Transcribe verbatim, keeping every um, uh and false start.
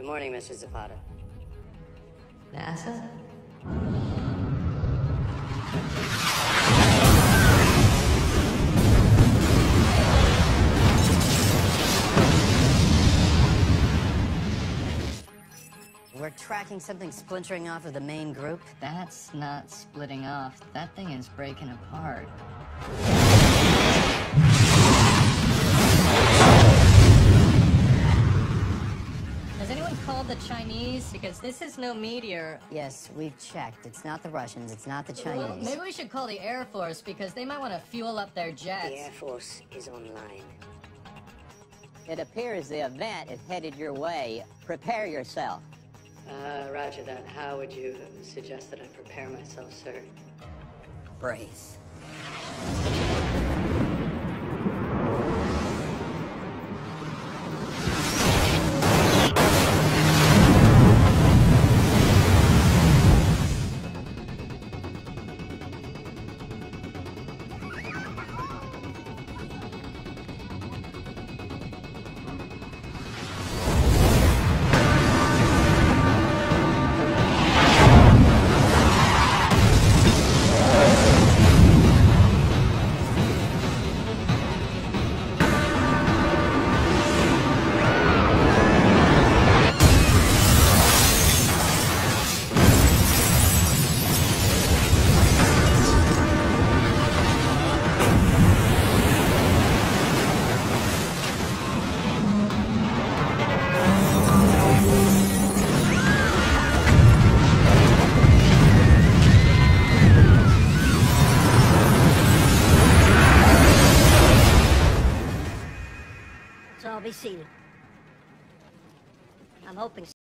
Good morning, Mister Zapata. NASA? We're tracking something splintering off of the main group. That's not splitting off. That thing is breaking apart. Has anyone called the Chinese? Because this is no meteor. Yes, we've checked. It's not the Russians, it's not the Chinese. Well, maybe we should call the Air Force, because they might want to fuel up their jets. The Air Force is online. It appears the event is headed your way. Prepare yourself. Uh, roger that. How would you suggest that I prepare myself, sir? Brace. So I'll be seated. I'm hoping